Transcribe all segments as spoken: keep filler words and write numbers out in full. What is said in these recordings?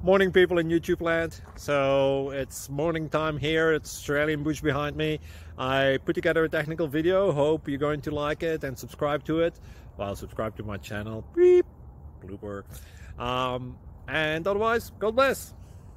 Morning, people in YouTube land. So it's morning time here. It's Australian bush behind me. I put together a technical video. Hope you're going to like it and subscribe to it. Well, subscribe to my channel. Beep. Blooper. Um, and otherwise, God bless.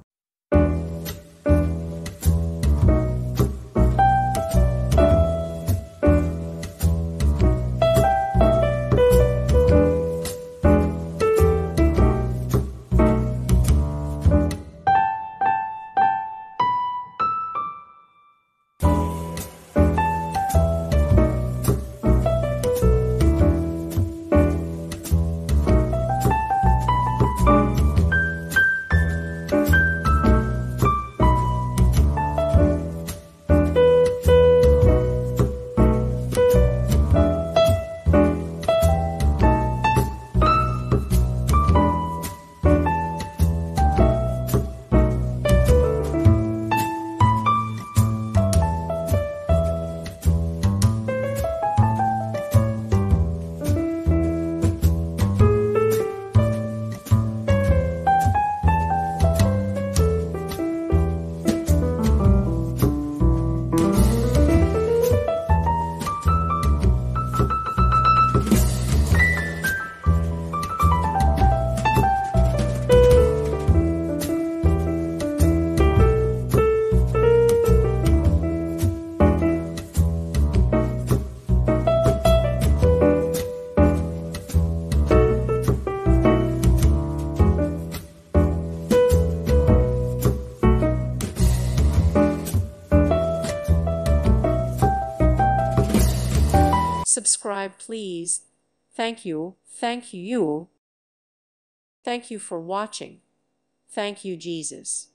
Subscribe, please. Thank you. Thank you. Thank you for watching. Thank you, Jesus.